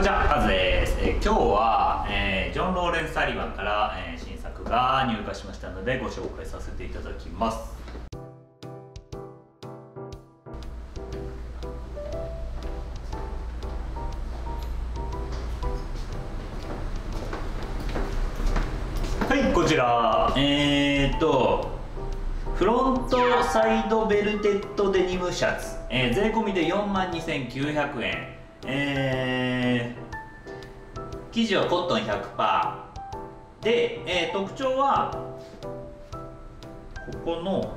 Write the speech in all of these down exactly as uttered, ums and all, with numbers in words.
こんにちは、カズです。えー、今日は、えー、ジョン・ローレンス・サリバンから、えー、新作が入荷しましたのでご紹介させていただきます。はい、こちらえー、っとフロントサイドベルテッドデニムシャツ、えー、税込みでよんまんにせんきゅうひゃくえん、えー、生地はコットン ひゃくパーセント で、えー、特徴はここの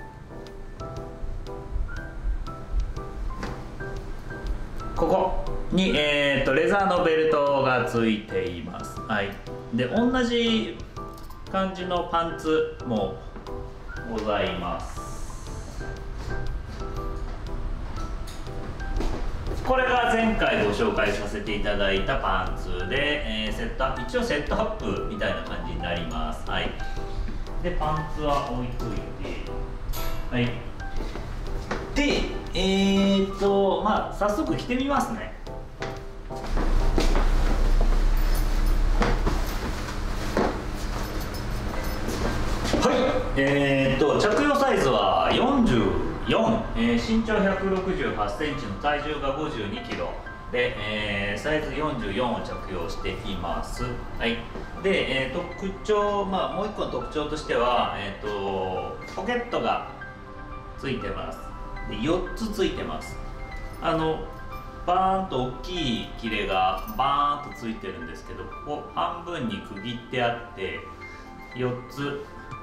ここに、えー、とレザーのベルトがついています。はい、で同じ感じのパンツもございます。これが前回ご紹介させていただいたパンツで、えー、セットアップ一応セットアップみたいな感じになります。はい、でパンツは置いといて、はい、でえー、っとまあ早速着てみますね。はい、えー、っと着用サイズはよんじゅうよん、えー、身長ひゃくろくじゅうはちセンチの体重がごじゅうにキロで、えー、サイズよんじゅうよんを着用しています。はい、で、えー、特徴、まあ、もういっこの特徴としては、えー、とポケットがついてます。でよっつついてます。あのバーンと大きい切れがバーンとついてるんですけど、ここ半分に区切ってあってよっつ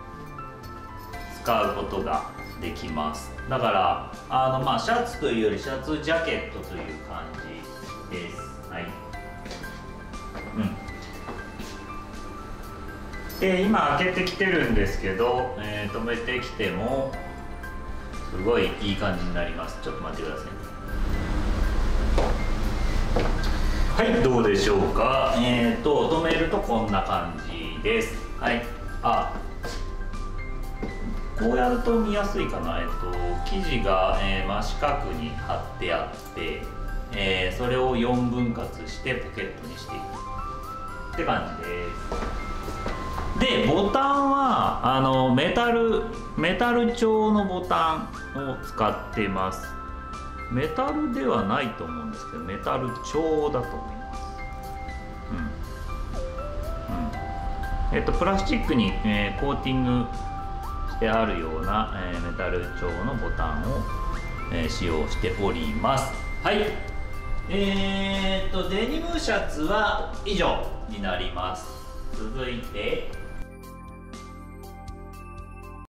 使うことができます。だからあの、まあ、シャツというよりシャツジャケットという感じです。はい、うん、で今開けてきてるんですけど、えー、止めてきてもすごいいい感じになります。ちょっと待ってください。はい、どうでしょうか。えーと止めるとこんな感じです。はい、あこうやると見やすいかな。えっと生地が、えー、真四角に貼ってあって、えー、それをよんぶん割してポケットにしていくって感じです。でボタンはあのメタルメタル調のボタンを使ってます。メタルではないと思うんですけどメタル調だと思います。うん、うん、えっとプラスチックに、えー、コーティングしてあるような、えー、メタル調のボタンを、えー、使用しております。はい、えー、っとデニムシャツは以上になります。続いて